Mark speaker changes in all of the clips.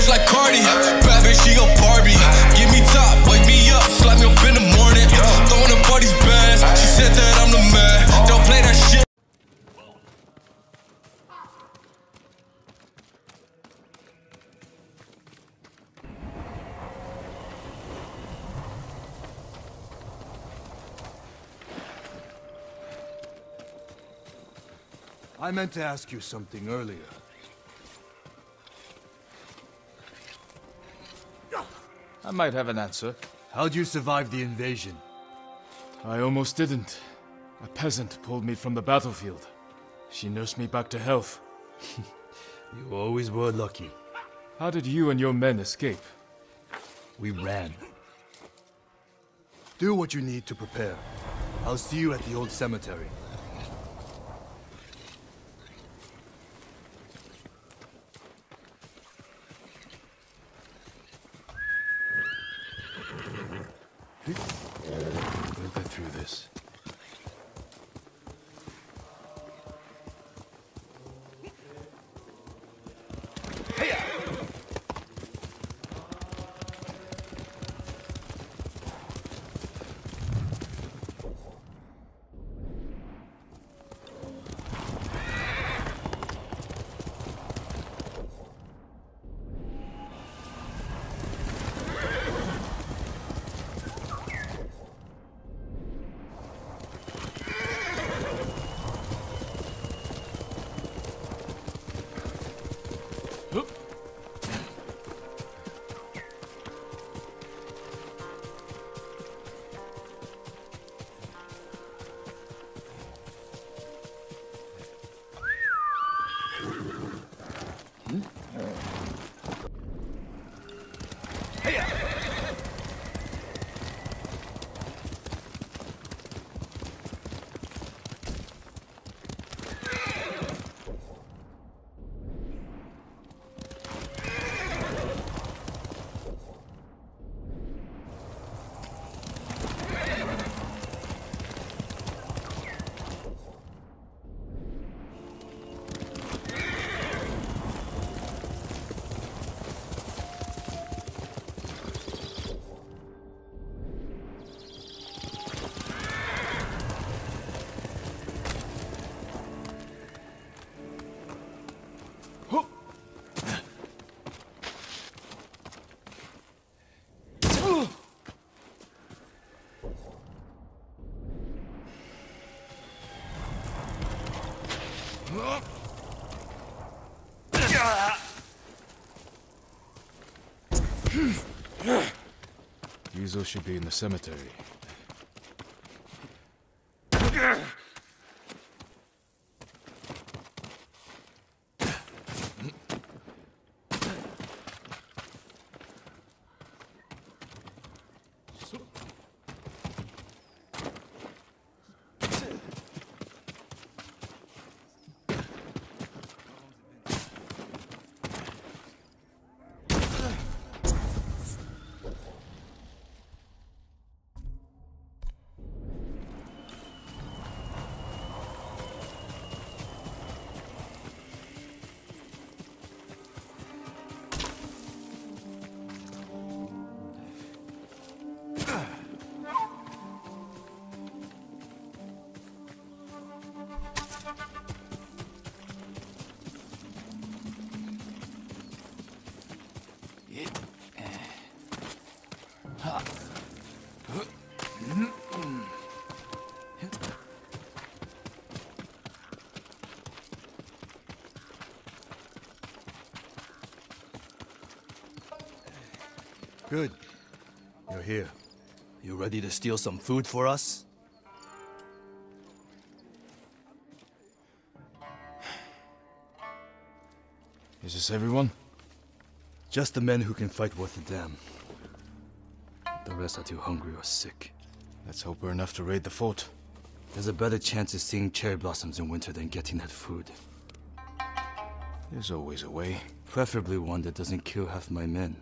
Speaker 1: just like Cardi. Bad bitch, she a Barbie. Give me top, wake me up, slap me up in the morning. Throwing the party's bands. She said that I'm the man. Don't play that shit.
Speaker 2: I meant to ask you something earlier.
Speaker 3: I might have an answer.
Speaker 2: How'd you survive the invasion?
Speaker 3: I almost didn't. A peasant pulled me from the battlefield. She nursed me back to health.
Speaker 2: You always were lucky.
Speaker 3: How did you and your men escape?
Speaker 2: We ran. Do what you need to prepare. I'll see you at the old cemetery.
Speaker 3: We'll get through this. Ryuzo should be in the cemetery.
Speaker 2: Good. You're here. You ready to steal some food for us?
Speaker 3: Is this everyone?
Speaker 2: Just the men who can fight worth a damn. The rest are too hungry or sick.
Speaker 3: Let's hope we're enough to raid the fort.
Speaker 2: There's a better chance of seeing cherry blossoms in winter than getting that food.
Speaker 3: There's always a way.
Speaker 2: Preferably one that doesn't kill half my men.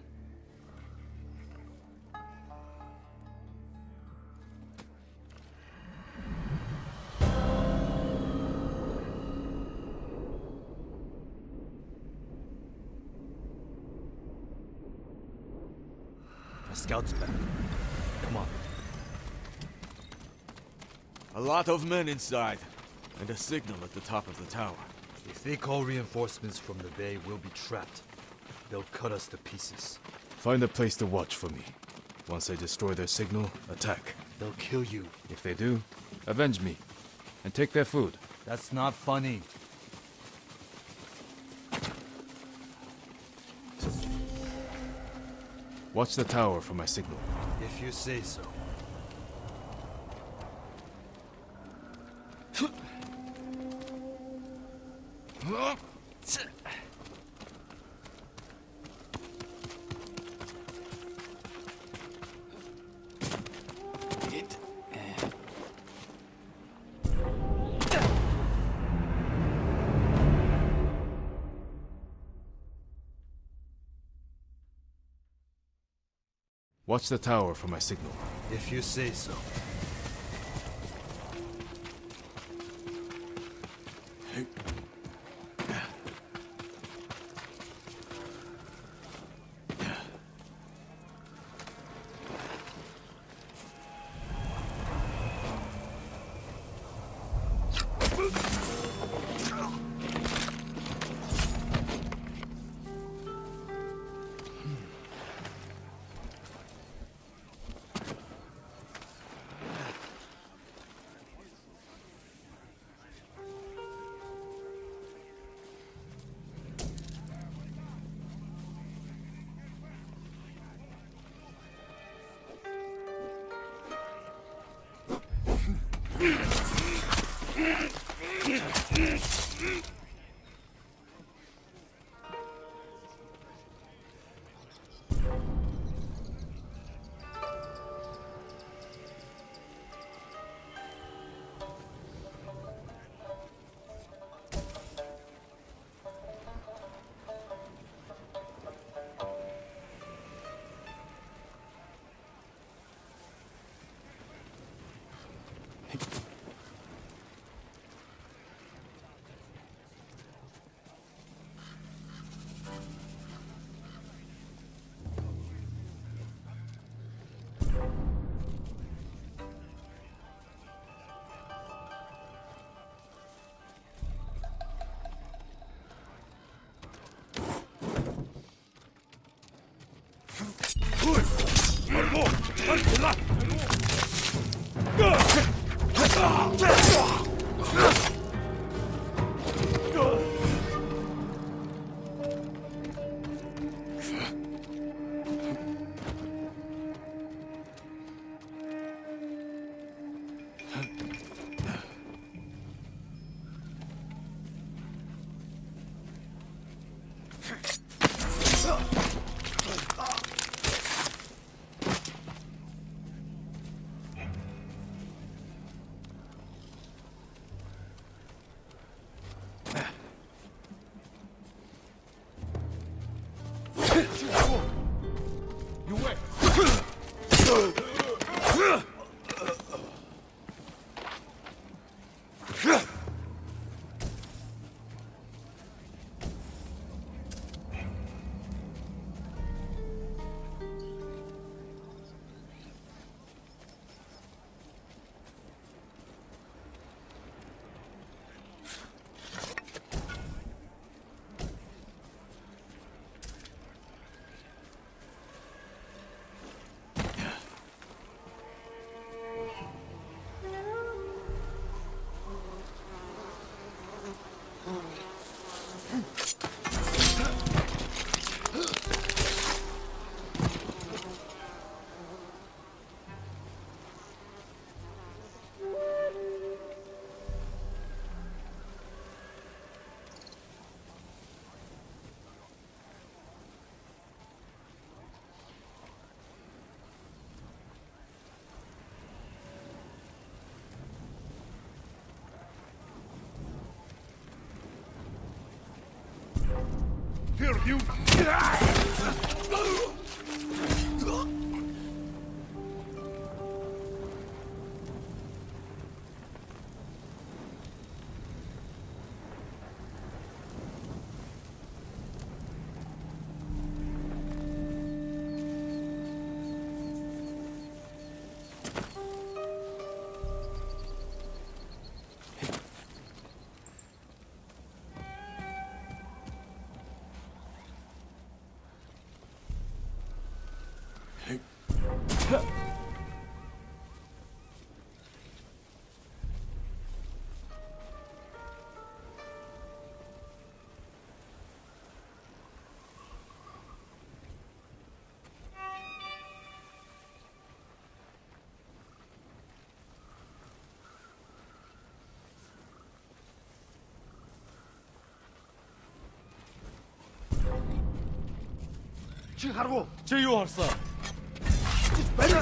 Speaker 2: A scout's back. Come on.
Speaker 4: A lot of men inside, and a signal at the top of the tower.
Speaker 2: If they call reinforcements from the bay, we'll be trapped. They'll cut us to pieces.
Speaker 3: Find a place to watch for me. Once they destroy their signal, attack.
Speaker 2: They'll kill you.
Speaker 3: If they do, avenge me. And take their food.
Speaker 2: That's not funny.
Speaker 3: Watch the tower for my signal.
Speaker 2: If you say so.
Speaker 3: Watch the tower for my signal.
Speaker 2: If you say so.
Speaker 4: Here, you!
Speaker 2: Чи харгу?
Speaker 3: Чи юу харсан?
Speaker 2: Барь!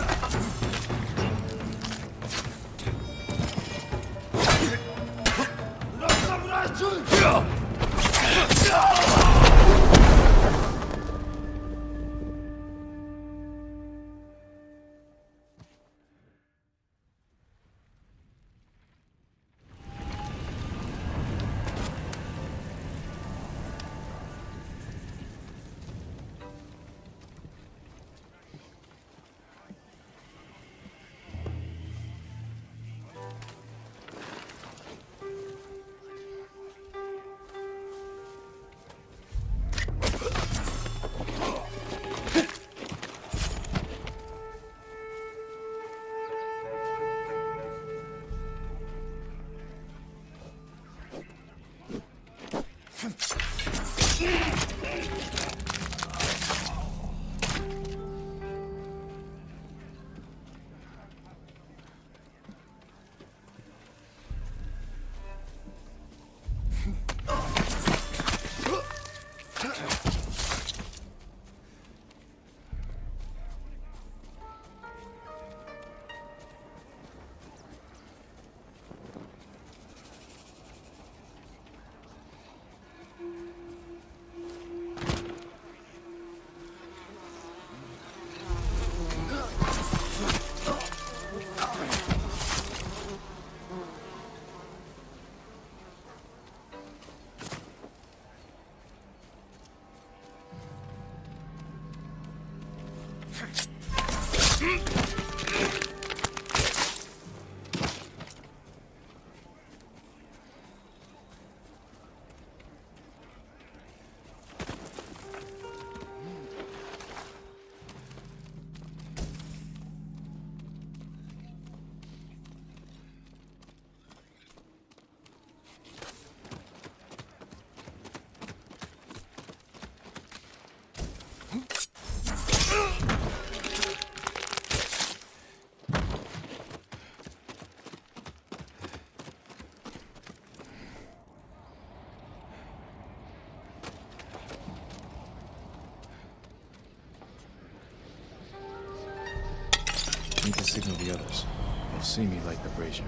Speaker 3: Need to signal the others. They'll see me light the brazier.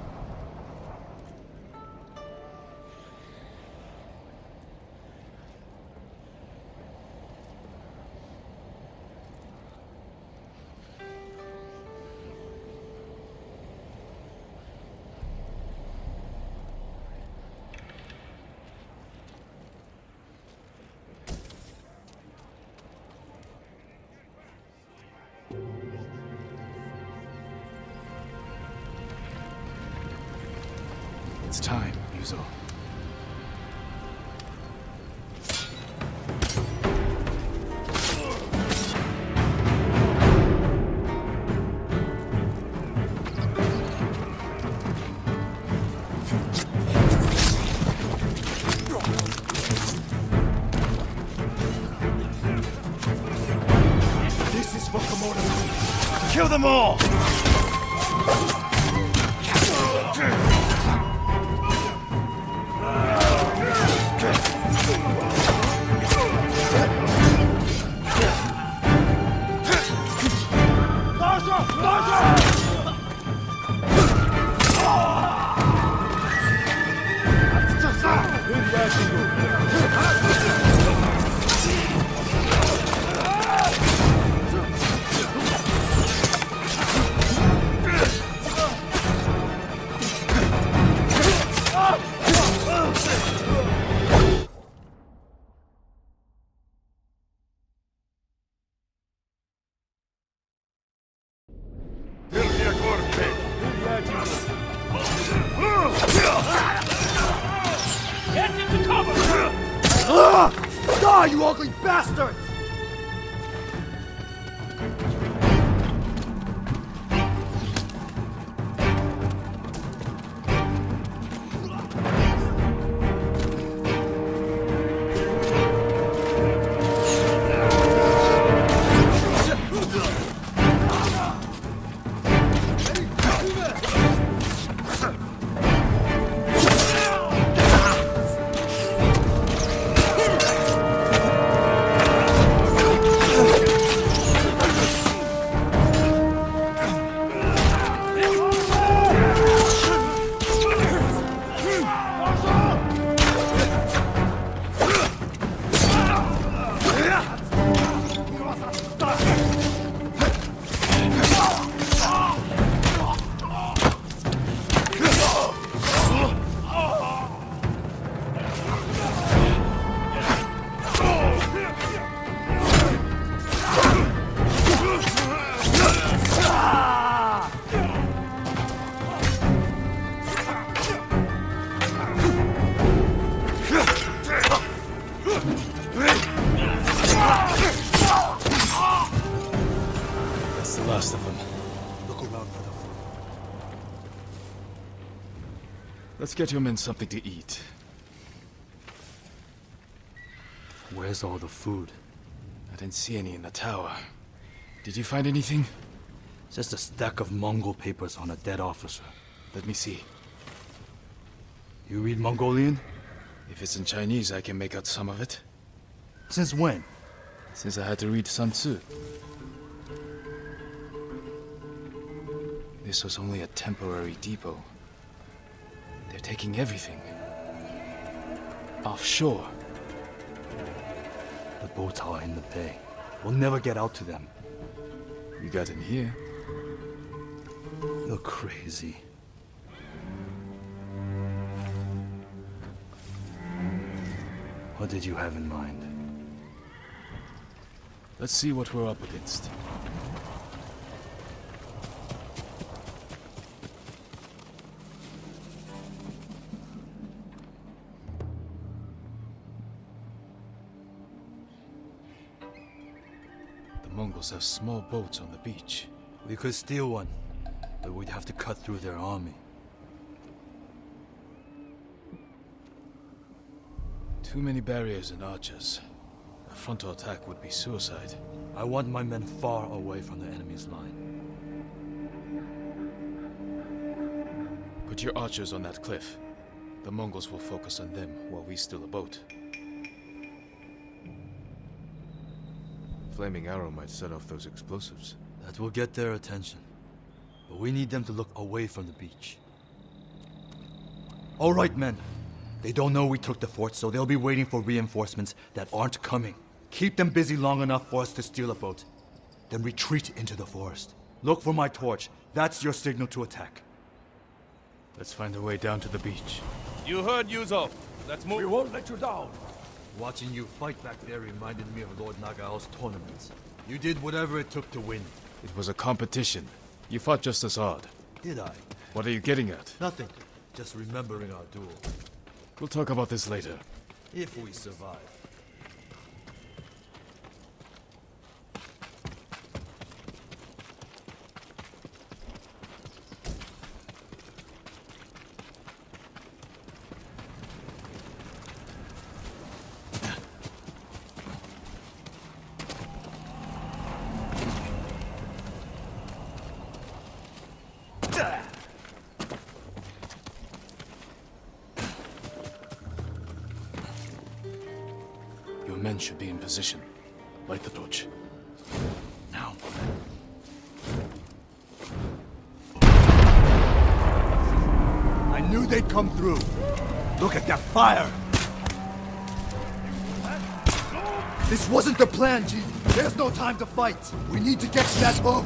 Speaker 3: It's time, Yuzo.
Speaker 2: This is for Komodo. Kill them all! Die, you ugly bastards!
Speaker 3: Let's get your men something to eat.
Speaker 2: Where's all the food?
Speaker 3: I didn't see any in the tower. Did you find anything?
Speaker 2: Just a stack of Mongol papers on a dead officer.
Speaker 3: Let me see.
Speaker 2: You read Mongolian?
Speaker 3: If it's in Chinese, I can make out some of it.
Speaker 2: Since when?
Speaker 3: Since I had to read Sun Tzu. This was only a temporary depot. They're taking everything. Offshore.
Speaker 2: The boats are in the bay. We'll never get out to them.
Speaker 3: We got in here.
Speaker 2: You're crazy. What did you have in mind?
Speaker 3: Let's see what we're up against. The Mongols have small boats on the beach.
Speaker 2: We could steal one, but we'd have to cut through their army.
Speaker 3: Too many barriers and archers. A frontal attack would be suicide.
Speaker 2: I want my men far away from the enemy's line.
Speaker 3: Put your archers on that cliff. The Mongols will focus on them while we steal a boat.
Speaker 4: Flaming arrow might set off those explosives.
Speaker 2: That will get their attention. But we need them to look away from the beach. All right, men. They don't know we took the fort, so they'll be waiting for reinforcements that aren't coming. Keep them busy long enough for us to steal a boat. Then retreat into the forest. Look for my torch. That's your signal to attack.
Speaker 3: Let's find a way down to the beach.
Speaker 5: You heard Yuzov. Let's move.
Speaker 6: We won't let you down.
Speaker 2: Watching you fight back there reminded me of Lord Nagao's tournaments. You did whatever it took to win.
Speaker 3: It was a competition. You fought just as hard.
Speaker 2: Did I?
Speaker 3: What are you getting at?
Speaker 2: Nothing. Just remembering our duel.
Speaker 3: We'll talk about this later.
Speaker 2: If we survive.
Speaker 3: Your men should be in position. Light the torch.
Speaker 2: Now. I knew they'd come through. Look at that fire! This wasn't the plan, G. There's no time to fight. We need to get to that boat.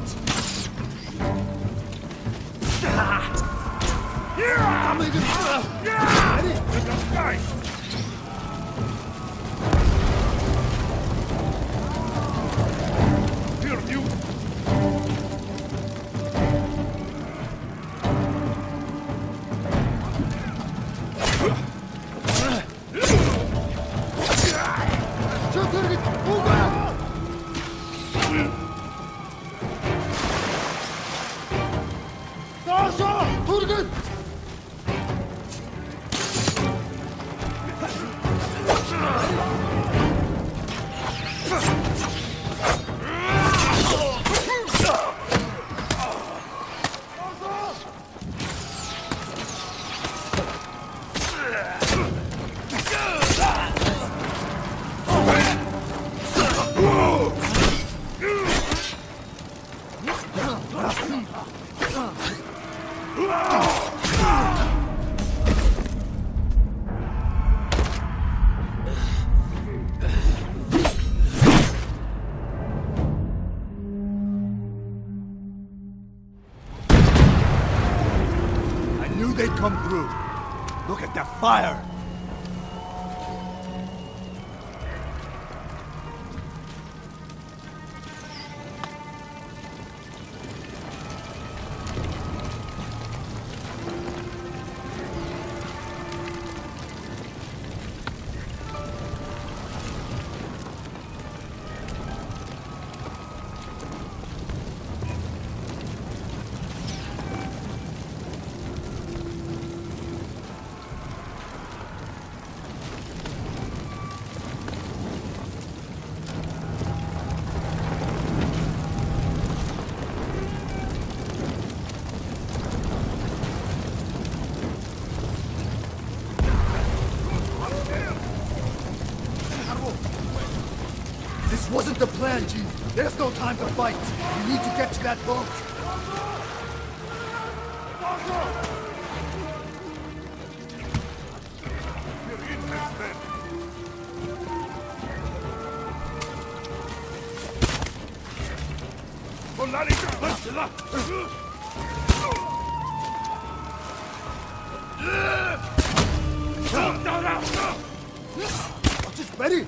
Speaker 2: They'd come through. Look at that fire! Sanji, there's no time to fight. We need to get to that boat. Just ready.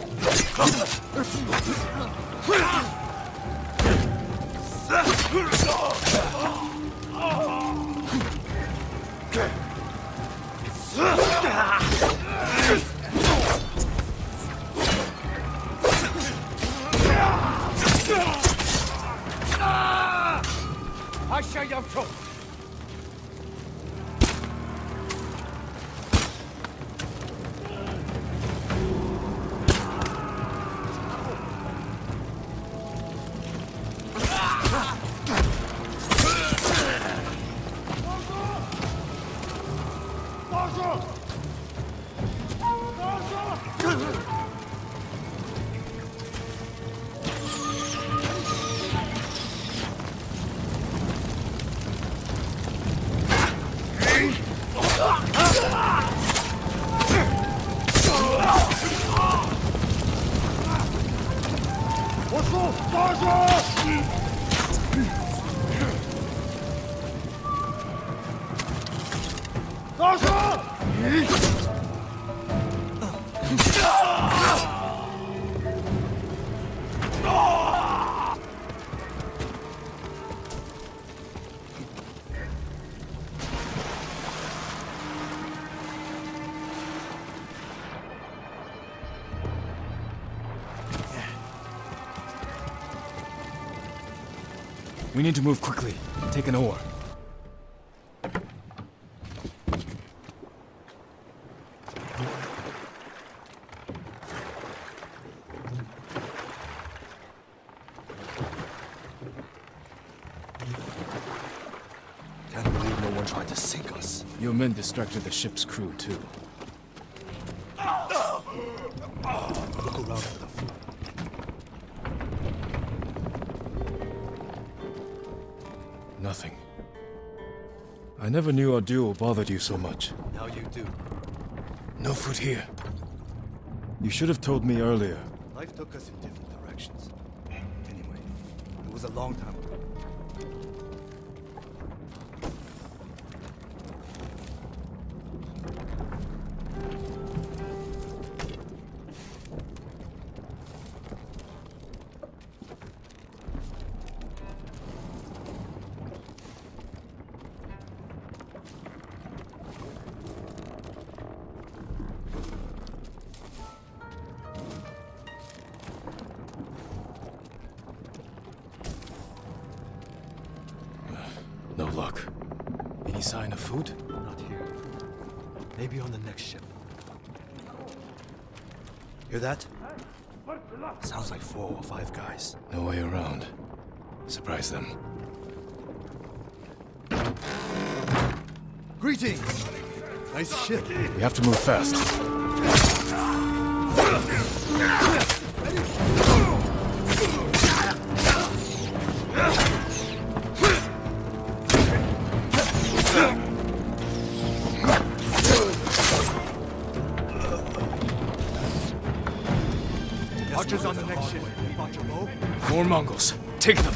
Speaker 3: We need to move quickly. Take an oar.
Speaker 2: Can't believe no one tried to sink us.
Speaker 3: Your men distracted the ship's crew, too.
Speaker 2: Look around for the food.
Speaker 3: Nothing. I never knew our duel bothered you so much.
Speaker 2: Now you do.
Speaker 3: No food here. You should have told me earlier.
Speaker 2: Life took us in different directions. Anyway, it was a long time ago.
Speaker 3: No luck. Any sign of food?
Speaker 2: Not here. Maybe on the next ship. Hear that? Sounds like 4 or 5 guys.
Speaker 3: No way around. Surprise them.
Speaker 2: Greetings! Nice ship.
Speaker 3: We have to move fast.
Speaker 2: Archers on the next ship. Bought your bow?
Speaker 3: More Mongols. Take them.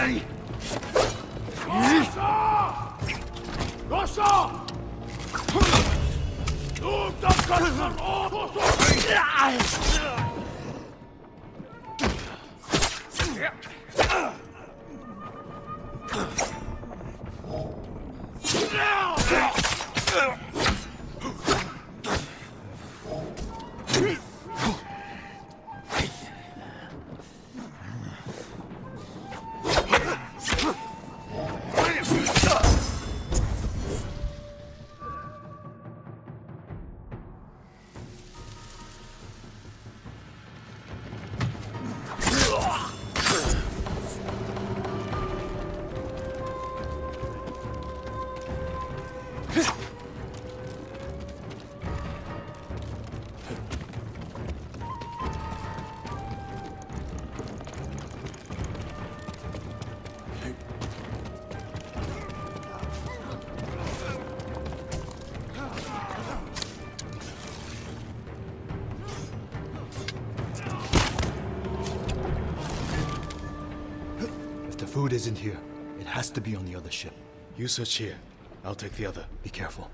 Speaker 2: Food isn't here. It has to be on the other ship.
Speaker 3: You search here. I'll take the other.
Speaker 2: Be careful.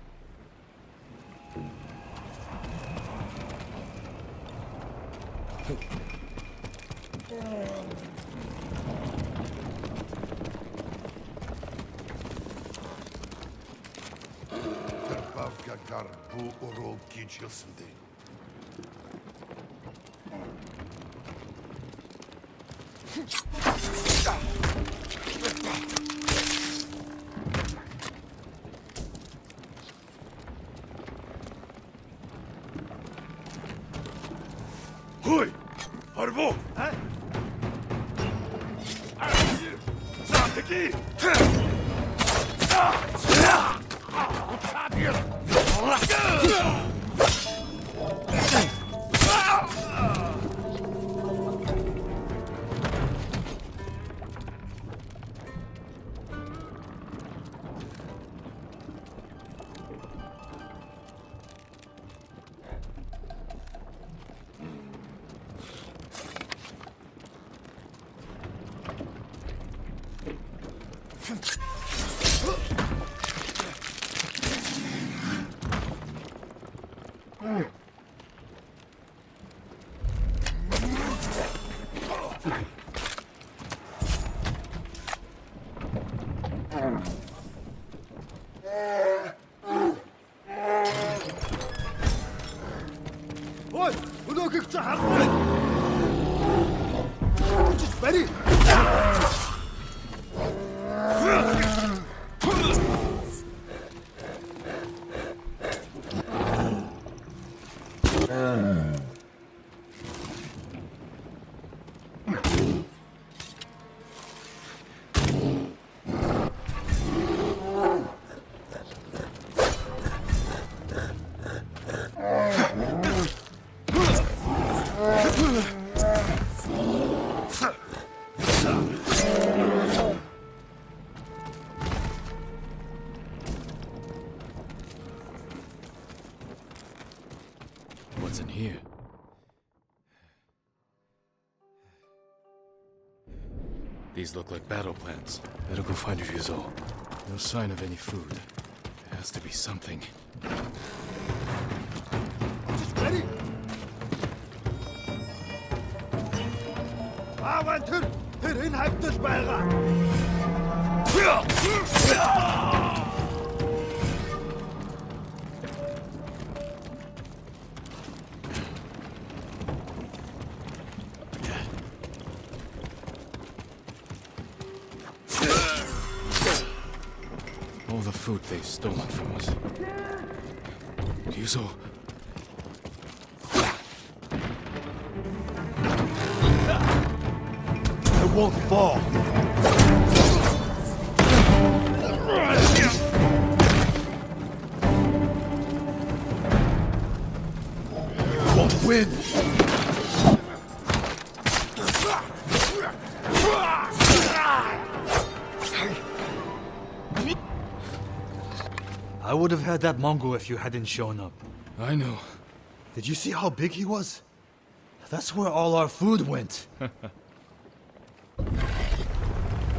Speaker 6: Trpavka bu orol geçiyorsundu.
Speaker 1: Hui! Harvo!
Speaker 6: Zateki!
Speaker 2: Oi! Өнөөхийг чи харах. Just ready.
Speaker 3: What's in here? These look like battle plans. Better go find Ryuzo. No sign of any food. There has to be something.
Speaker 2: Just ready. Авантүр тэр энэ хавьдал байгаа.
Speaker 3: All the food they've stolen from us. Ryuzo.
Speaker 2: It won't fall. Won't win. I would have had that Mongol if you hadn't shown up.
Speaker 3: I know.
Speaker 2: Did you see how big he was? That's where all our food went.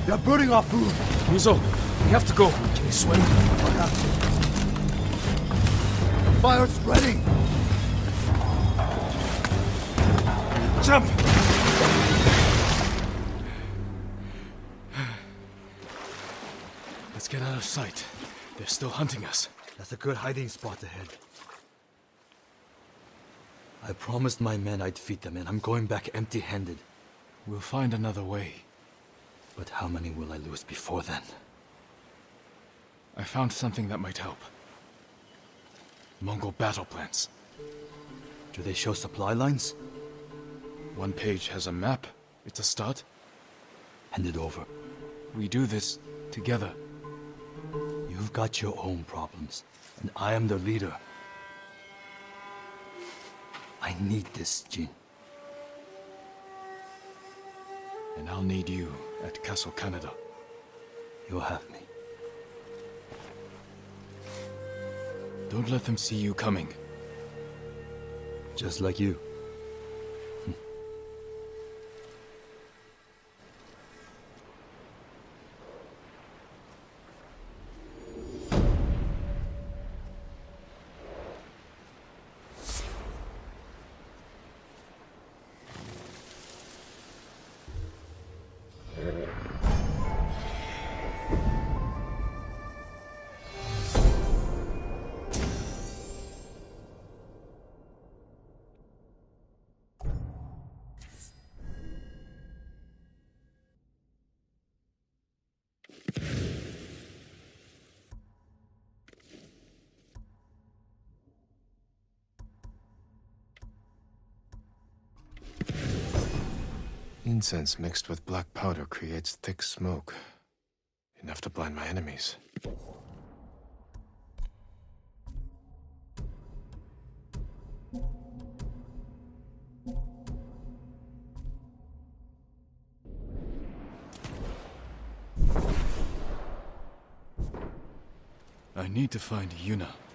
Speaker 2: They're burning our food!
Speaker 3: Yuzo, we have to go. Can you swim?
Speaker 2: I have to. Fire spreading!
Speaker 3: Jump! Let's get out of sight. They're still hunting us.
Speaker 2: That's a good hiding spot ahead. I promised my men I'd feed them, and I'm going back empty-handed.
Speaker 3: We'll find another way.
Speaker 2: But how many will I lose before then?
Speaker 3: I found something that might help. Mongol battle plans.
Speaker 2: Do they show supply lines?
Speaker 3: One page has a map. It's a start.
Speaker 2: Hand it over.
Speaker 3: We do this together.
Speaker 2: You've got your own problems, and I am the leader. I need this, Jin.
Speaker 3: And I'll need you at Castle Kaneda.
Speaker 2: You'll have me.
Speaker 3: Don't let them see you coming.
Speaker 2: Just like you.
Speaker 7: Incense mixed with black powder creates thick smoke. Enough to blind my enemies.
Speaker 3: I need to find Yuna.